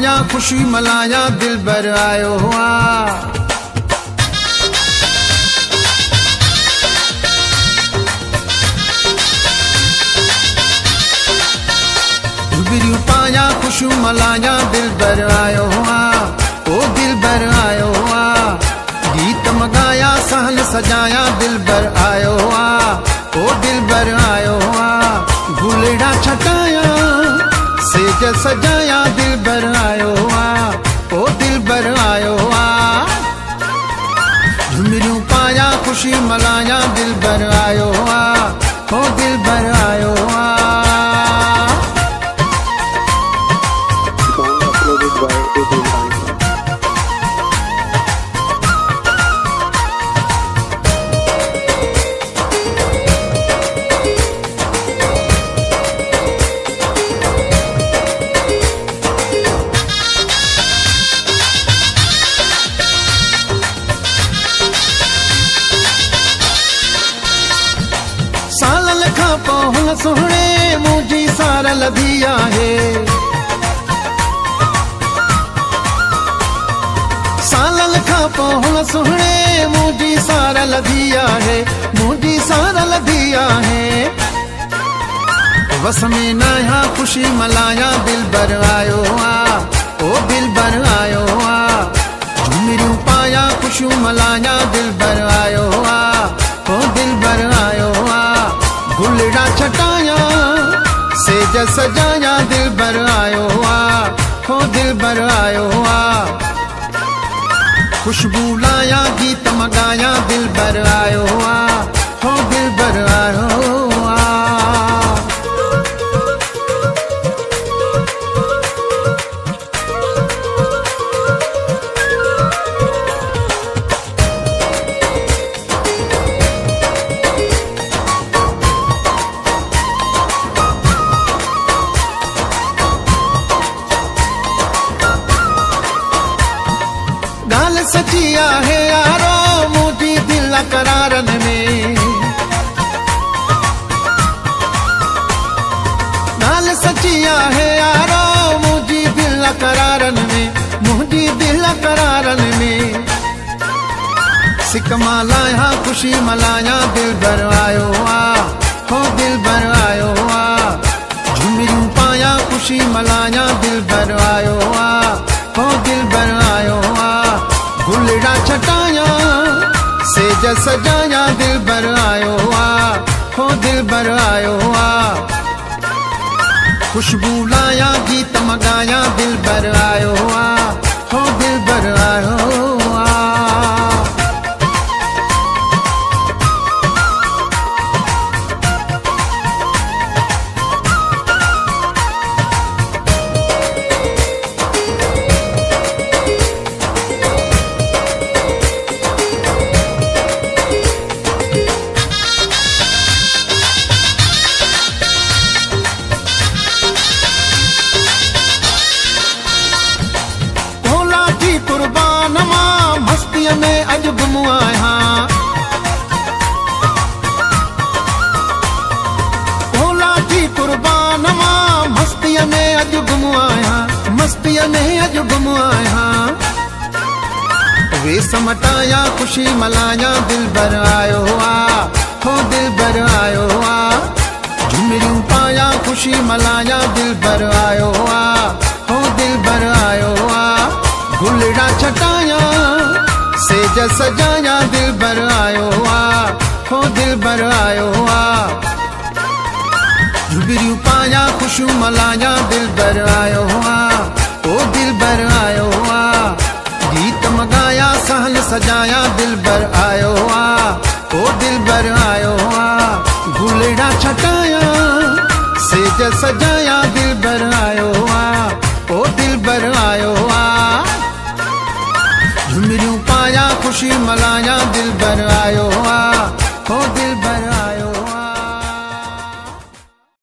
पाया खुशी मलाया दिल भर आयो हुआ। घुघरियूं पाया खुशी मलाया दिल भर आयो हुआ। ओ दिल भर आयो हुआ। गीत मगाया सहल सजाया दिल भर आयो हुआ। ओ दिल भर आयो हुआ। गुलड़ा छटाया सेज सजाया दिल भर आयो हुआ। ओ दिल भर आयो हुआ। झुमरियूं पाया खुशी मलाया दिल भर आयो हुआ। ओ दिल भर आयो हुआ। हुन सुहणे मुझी सार लधी आहे। सालन खां पोइ हुन सुहणे मुझी सार लधी आहे। मुझी सार लधी आहे। वस में नया खुशी मलाया दिल भर आयो हुआ। ओ दिल भर आयो हुआ। झुमरियूं पाया खुशियूं मलाया दिल भर आयो हुआ। ओ दिल भर आयो हुआ। गुलड़ा छटाया सेज सजाया दिल भर आयो हुआ। हो दिल भर आयो हुआ। खुशबू लाया गीत मगाया दिल भर आयो हुआ। हो दिल भर आयो हुआ। सची आहे यारो मुझी दिल करारन में। गाल सची आहे यारो मुझी दिल करारन में। मुझी दिल करारन में। सिक मलाया खुशी मलाया दिल भर आयो हुआ। हो दिल भर आयो हुआ। झुमरियूं पाया खुशी मलाया दिल भर आयो हुआ। हो दिल भर आयो हुआ। गुलड़ा छटाया सेज सजाया दिल भर आयो हुआ। हो दिल भर आयो हुआ। खुशबू लाया गीत मगाया दिल भर आयो हुआ। हो दिल भर आयो हुआ। में अज गुम आया। भोला जी कुर्बान मां मस्ती में अज गुम आया। मस्ती में अज गुम आया। वे समटाया खुशी मलाया दिल भर आयो हुआ। हो दिल भर आयो हुआ। झुमरियूं पाया खुशी मलाया दिल भर आयो हुआ। हो दिल भर आयो हुआ। गुलड़ा छटाया सेज सजाया दिल भर आयो हुआ। हो दिल भर आयो हुआ। झुगरियूं पाया खुशियूं मलाया दिल भर आयो हुआ। ओ दिल भर आयो हुआ। गीत मगाया सहल सजाया दिल भर आयो हुआ। ओ दिल भर आयो हुआ। गुलड़ा छटाया सेज सजाया दिल भर आयो हुआ। ओ दिल भर आयो हुआ। झुमरियूं पाया खुशी मलाया दिल भर आयो हुआ।